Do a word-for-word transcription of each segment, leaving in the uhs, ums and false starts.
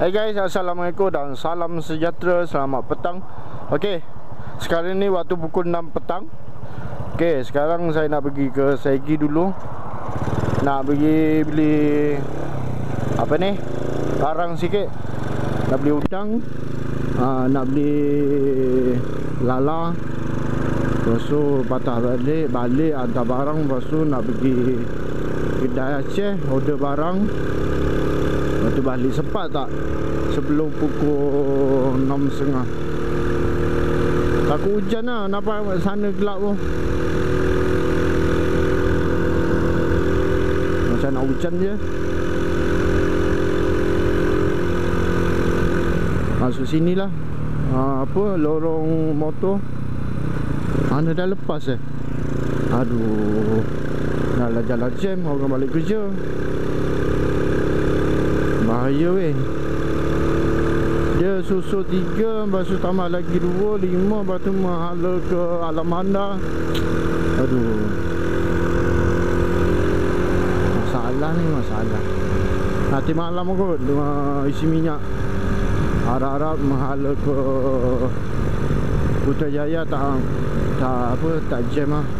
Hai guys, Assalamualaikum dan salam sejahtera. Selamat petang. Okey, sekarang ni waktu pukul enam petang. Okey, sekarang saya nak pergi ke Segi dulu. Nak pergi beli apa ni, barang sikit. Nak beli udang, uh, nak beli lala. Lepas tu patah balik, balik hantar barang. Lepas tu nak pergi kedai Aceh, order barang. Lepas tu balik. Sempat tak sebelum pukul enam tiga puluh? Takut hujan lah, nampak sana gelap pun. Macam nak hujan je. Masuk sini lah. ha, Apa, lorong motor. Mana dah lepas eh. Aduh, dah lah jalan jam, orang balik kerja. Bahaya weh. Dia susul tiga, lepas tu tambah lagi dua, lima, lepas tu menghala ke Alamanda. Aduh, masalah ni, masalah. Nanti malam kot isi minyak. Harap-harap menghala ke Putrajaya tak tak apa, tak jam lah.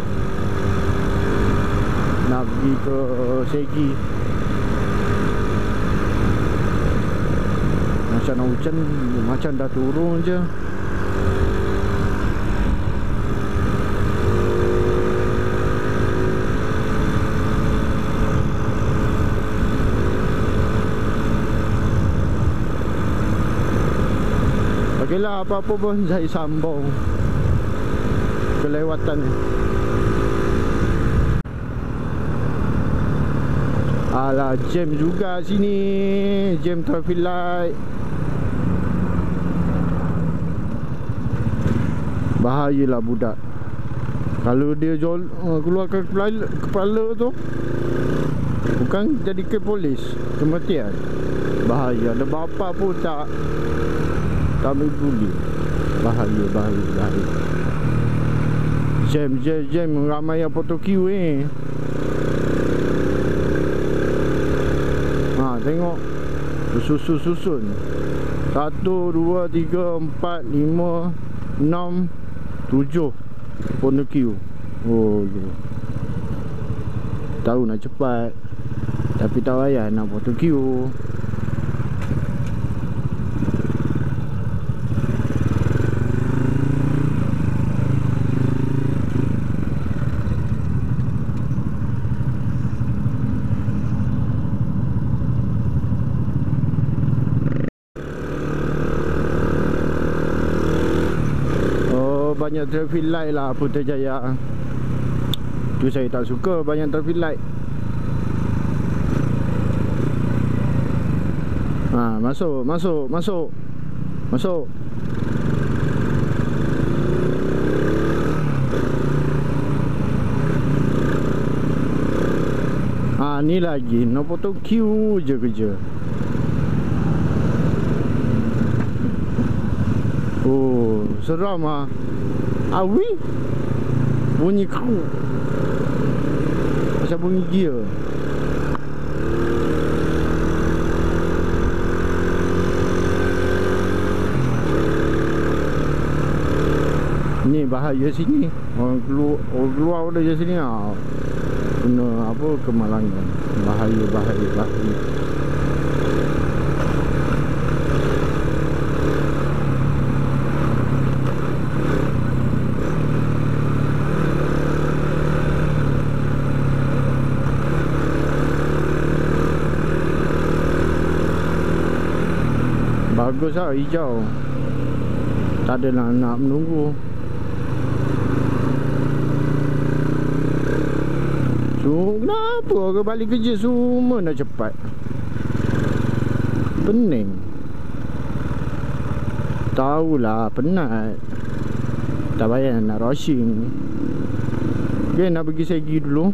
Nak pergi ke Segi. Macam nak hujan, macam dah turun je. Okeylah, apa-apa pun saya sambung kelewatan ni. Alah, jam juga sini. Jam traffic light. Bahayalah budak. Kalau dia jol, keluarkan kepala, kepala tu, bukan jadi ke polis, kematian. Bahaya. Ada bapa pun tak tak peduli. Bahaya, bahaya, bahaya. Jam, jam, jam. Ramai yang foto queue eh. Ha, tengok. Susun-susun. Satu, dua, tiga, empat, lima, enam, tujuh foto queue. Oh, tahu nak cepat, tapi tak payah nak foto queue. Banyak traffic light lah Putrajaya. Tu saya tak suka, banyak traffic light. Ha, masuk, masuk, masuk. Masuk. Ha, ni lagi nak foto queue je kerja. Oh, seram ah. Awi bunyi kru, macam bunyi gear. Ni bahaya sini. Orang keluar, orang keluar dari sini ah, kena apa, kemalangan. Bahaya, bahaya, bahaya. Bagus lah, hijau. Tak ada nak, nak menunggu. So, kenapa orang balik kerja semua nak cepat? Pening. Tahulah, penat. Tak payah nak rushing. Okay, nak pergi Segi dulu.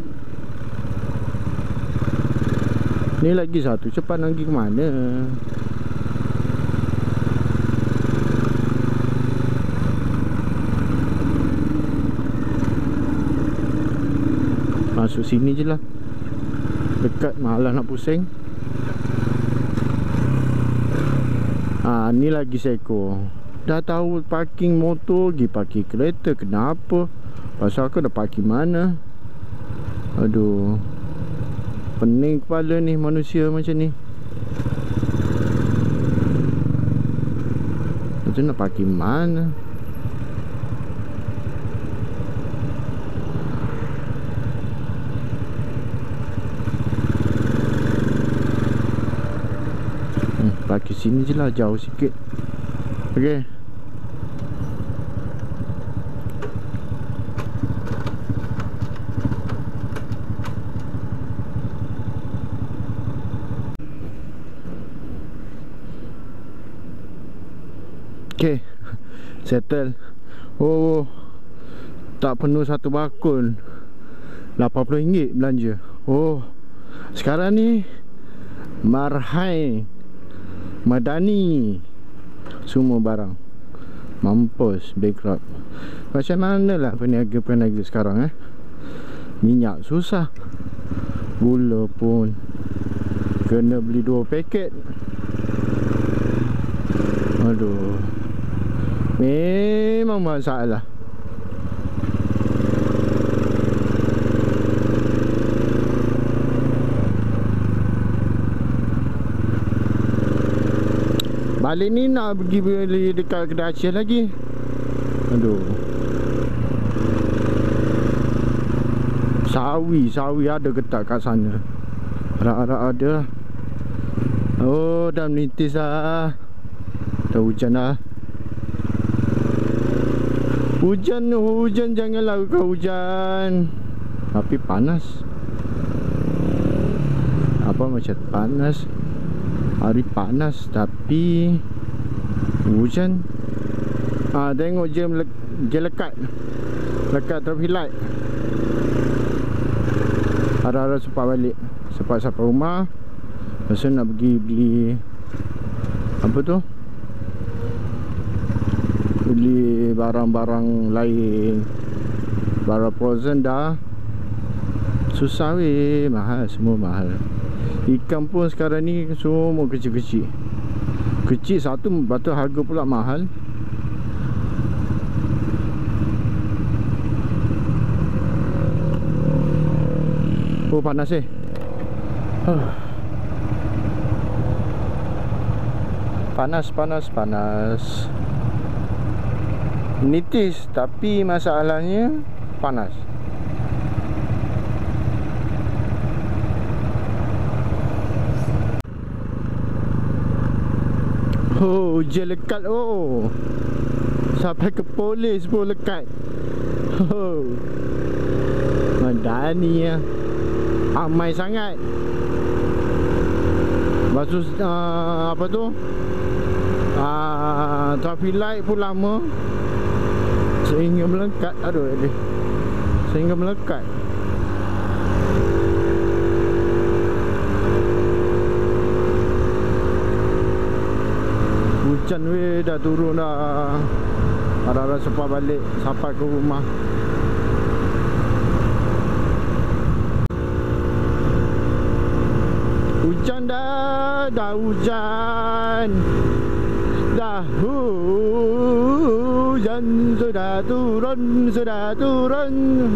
Ni lagi satu, cepat nak pergi ke mana? Masuk sini je lah, dekat, malah nak pusing. Ah, ni lagi seekor. Dah tahu parking motor, pergi parking kereta. Kenapa? Pasal aku dah parking mana? Aduh, pening kepala ni manusia macam ni. Macam nak parking mana? Hmm, parking sini je lah, jauh sikit. Okay. Okay, settle. Oh, tak penuh satu bakul, lapan puluh ringgit belanja. Oh, sekarang ni Marhai, Madani, semua barang mampus, bankrupt. Macam mana lah peniaga-peniaga sekarang eh? Minyak susah, gula pun kena beli dua paket. Aduh, memang masalah. Balik ni nak pergi beli dekat kedai Aceh lagi. Aduh, sawi, sawi ada ke tak kat sana? Harap-harap ada. Oh, dah menitis lah. Dah hujan lah. Hujan, hujan, janganlah kau hujan. Tapi panas. Apa macam panas? Hari panas tapi hujan. Ah, tengok je, je lekat. Lekat traffic light. Harap-harap sempat balik. Sempat sampai rumah. Lepas tu nak pergi beli apa tu? Beli barang-barang lain. Barang frozen dah susah weh, mahal, semua mahal. Ikan pun sekarang ni semua kecil-kecil. Kecil satu, lepas tu harga pula mahal. Oh, panas eh. huh. Panas, panas, panas. Nitis, tapi masalahnya panas. Oh, je lekat oh. Sampai ke polis pun lekat. Oh, Madani ya. Amai sangat. Lepas tu uh, apa tu? Uh, traffic light pun lama. Sehingga melekat. Aduh, aduh. Sehingga melekat. Hujan weh, dah turun dah. Harap-harap sempat balik, sampai ke rumah. Hujan dah, dah hujan. Dah hujan, sudah turun, sudah turun.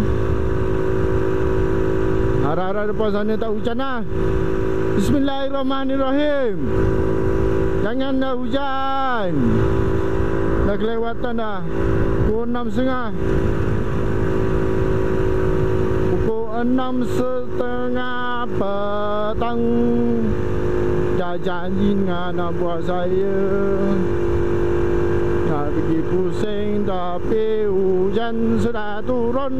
Harap-harap depan sana tak hujan lah. Bismillahirrahmanirrahim. Jangan dah hujan. Dah kelewatan dah. Pukul enam setengah. Pukul enam setengah petang. Dah janji dengan anak buah saya nak pergi pusing, tapi hujan sudah turun.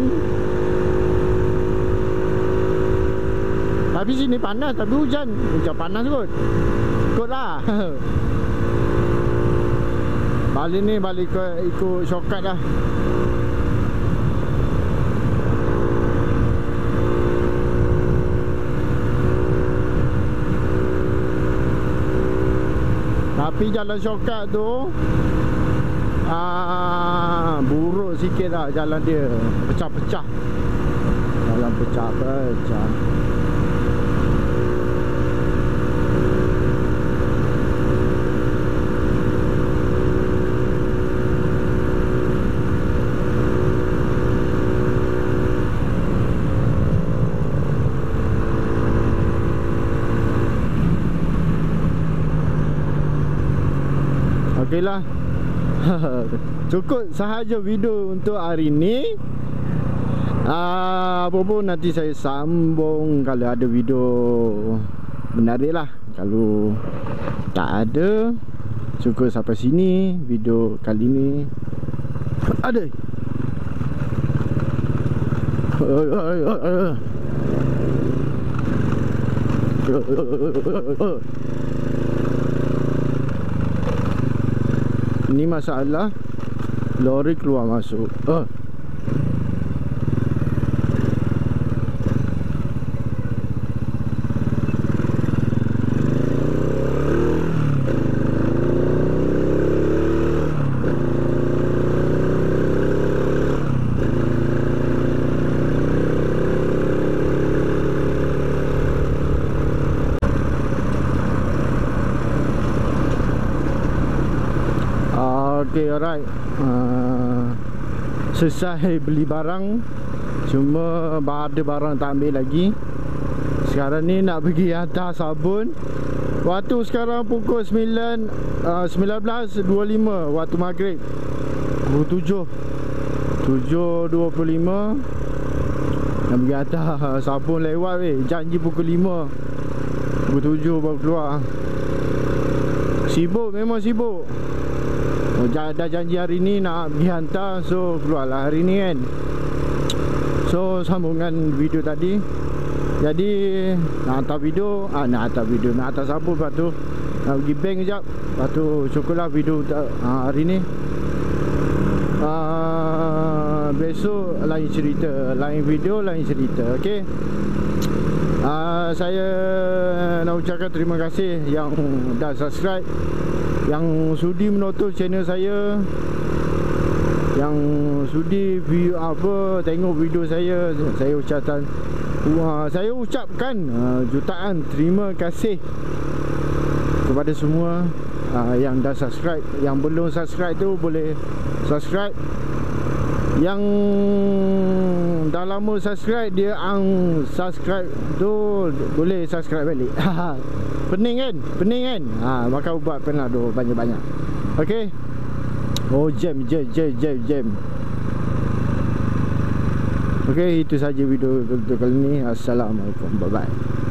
Tapi sini panas, tapi hujan. Hujan panas kot. Kot lah. Balik ni balik ke ikut shortcut dah. Tapi jalan shortcut tu ah, buruk sikit lah jalan dia. Pecah-pecah. Jalan pecah-pecah. okeylah. Cukup sahaja video untuk hari ni. Ah, apa pun nanti saya sambung kalau ada video menarik lah. Kalau tak ada, cukup sampai sini video kali ni. Ada. Ini masalah lori keluar masuk. Oh. Okay, alright. uh, Selesai beli barang. Cuma ada barang tak ambil lagi. Sekarang ni nak pergi hantar sabun. Waktu sekarang pukul sembilan uh, sembilan belas dua puluh lima. Waktu maghrib Pukul tujuh tujuh dua puluh lima. Nak pergi hantar sabun lewat weh. Janji pukul lima, pukul tujuh baru keluar. Sibuk, memang sibuk. Oh, dah janji hari ni nak pergi hantar. So keluarlah hari ni kan. So sambungan video tadi. Jadi nak hantar video, ah, Nak hantar video Nak hantar sabun. Lepas tu nak pergi bank sekejap. Lepas tu cukuplah video ah, hari ni. ah, Besok lain cerita, lain video, lain cerita. Okay. ah, Saya nak ucapkan terima kasih yang dah subscribe, yang sudi menonton channel saya, yang sudi view apa tengok video saya. Saya ucapkan uh, saya ucapkan uh, jutaan terima kasih kepada semua uh, yang dah subscribe. Yang belum subscribe tu boleh subscribe. Yang dah lama subscribe, dia ang subscribe tu boleh subscribe balik. Pening kan? Pening kan? Ha, maka ubat Panado banyak-banyak. Okey. Oh, jam jam jam jam jam. Okey, itu saja video untuk kali ni. Assalamualaikum. Bye bye.